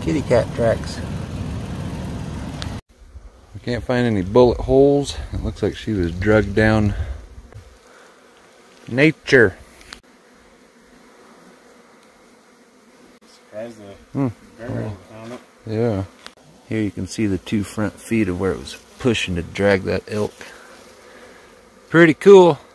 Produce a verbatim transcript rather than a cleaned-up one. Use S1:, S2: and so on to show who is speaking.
S1: kitty cat tracks. We can't find any bullet holes. It looks like she was drugged down nature.
S2: Surprised the
S1: Hmm.
S2: bear found it.
S1: Yeah. Here you can see the two front feet of where it was pushing to drag that elk. Pretty cool.